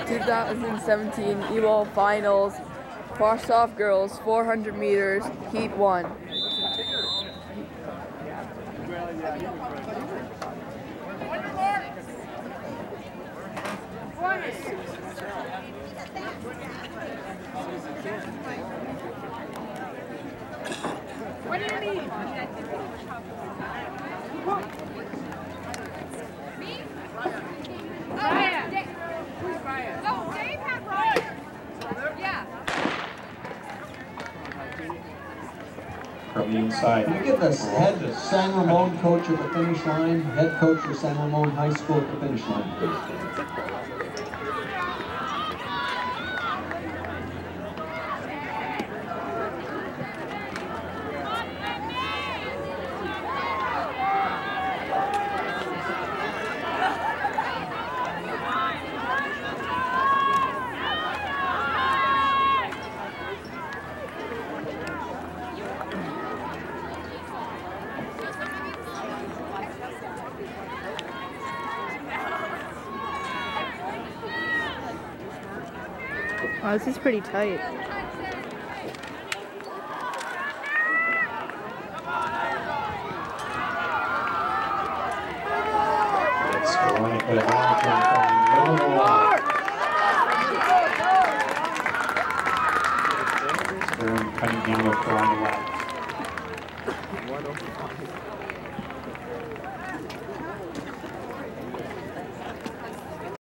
2017 EWOL Finals, Farsoft Girls 400 meters, Heat 1. What do you need? Me? Ryan. Who's Ryan? No, Dave had Ryan. Yeah. From the inside. Can you give us head San Ramon coach at the finish line, head coach for San Ramon High School at the finish line, please? Oh, this is pretty tight. It's Veronica Hamilton from Illinois. Aaron Cunningham with her on the left.